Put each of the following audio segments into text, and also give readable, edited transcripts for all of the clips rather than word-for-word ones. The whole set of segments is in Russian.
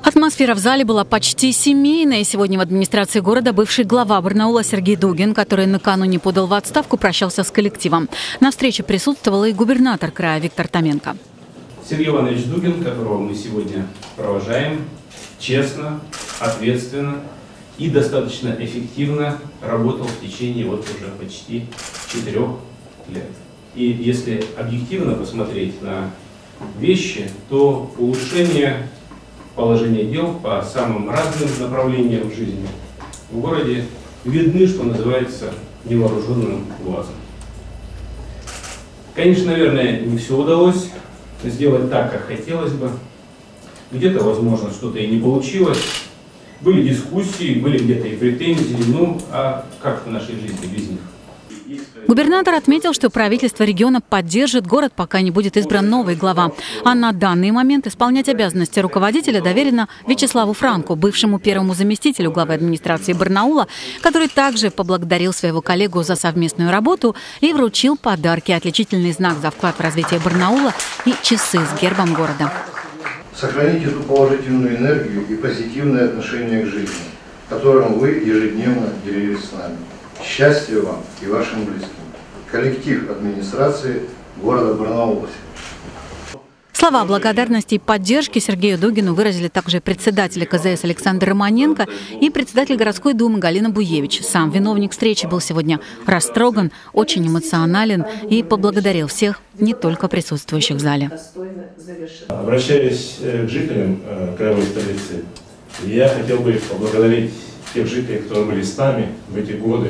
Атмосфера в зале была почти семейная. Сегодня в администрации города бывший глава Барнаула Сергей Дугин, который накануне подал в отставку, прощался с коллективом. На встрече присутствовал и губернатор края Виктор Томенко. Сергей Иванович Дугин, которого мы сегодня провожаем, честно, ответственно и достаточно эффективно работал в течение уже почти 4 лет. И если объективно посмотреть на вещи, то улучшение положения дел по самым разным направлениям в жизни в городе видны, что называется, невооруженным глазом. Конечно, наверное, не все удалось сделать так, как хотелось бы. Где-то, возможно, что-то и не получилось. Были дискуссии, были где-то и претензии. Ну, а как в нашей жизни без них? Губернатор отметил, что правительство региона поддержит город, пока не будет избран новый глава. А на данный момент исполнять обязанности руководителя доверено Вячеславу Франку, бывшему первому заместителю главы администрации Барнаула, который также поблагодарил своего коллегу за совместную работу и вручил подарки, отличительный знак за вклад в развитие Барнаула и часы с гербом города. Сохранить эту положительную энергию и позитивное отношение к жизни, которым вы ежедневно делились с нами. Счастья вам и вашим близким. Коллектив администрации города Барнаула. Слова благодарности и поддержки Сергею Дугину выразили также председатель КЗС Александр Романенко и председатель городской думы Галина Буевич. Сам виновник встречи был сегодня растроган, очень эмоционален и поблагодарил всех, не только присутствующих в зале. Обращаясь к жителям краевой столицы, я хотел бы поблагодарить тех жителей, которые были с нами в эти годы,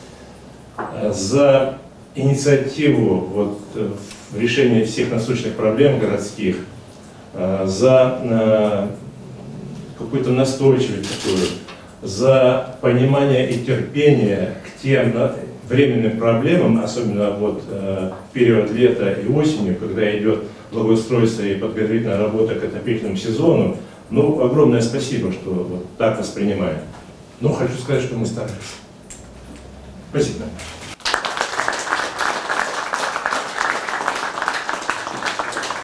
за инициативу в решении всех насущных проблем городских, за какую-то настойчивость такую, за понимание и терпение к тем временным проблемам, особенно в период лета и осенью, когда идет благоустройство и подготовительная работа к отопительному сезону. Ну, огромное спасибо, что так нас принимают. Но хочу сказать, что мы старались. Спасибо.